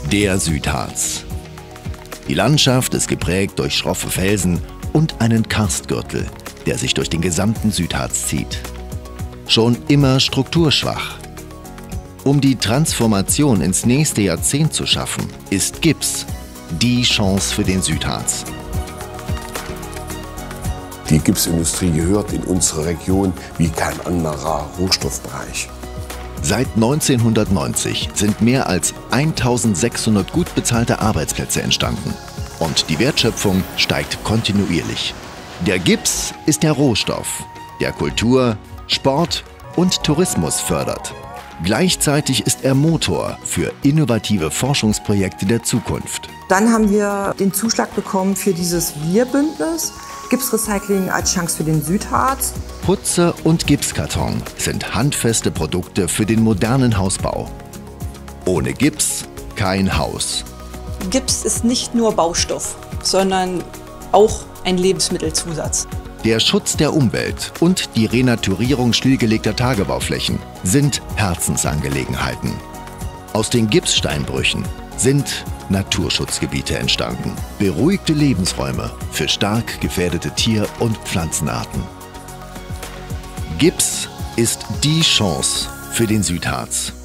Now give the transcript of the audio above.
Der Südharz. Die Landschaft ist geprägt durch schroffe Felsen und einen Karstgürtel, der sich durch den gesamten Südharz zieht. Schon immer strukturschwach. Um die Transformation ins nächste Jahrzehnt zu schaffen, ist Gips die Chance für den Südharz. Die Gipsindustrie gehört in unsere Region wie kein anderer Rohstoffbereich. Seit 1990 sind mehr als 1600 gut bezahlte Arbeitsplätze entstanden. Und die Wertschöpfung steigt kontinuierlich. Der Gips ist der Rohstoff, der Kultur, Sport und Tourismus fördert. Gleichzeitig ist er Motor für innovative Forschungsprojekte der Zukunft. Dann haben wir den Zuschlag bekommen für dieses Wir-Bündnis. Gipsrecycling als Chance für den Südharz. Putze und Gipskarton sind handfeste Produkte für den modernen Hausbau. Ohne Gips kein Haus. Gips ist nicht nur Baustoff, sondern auch ein Lebensmittelzusatz. Der Schutz der Umwelt und die Renaturierung stillgelegter Tagebauflächen sind Herzensangelegenheiten. Aus den Gipssteinbrüchen sind Naturschutzgebiete entstanden. Beruhigte Lebensräume für stark gefährdete Tier- und Pflanzenarten. Gips ist die Chance für den Südharz.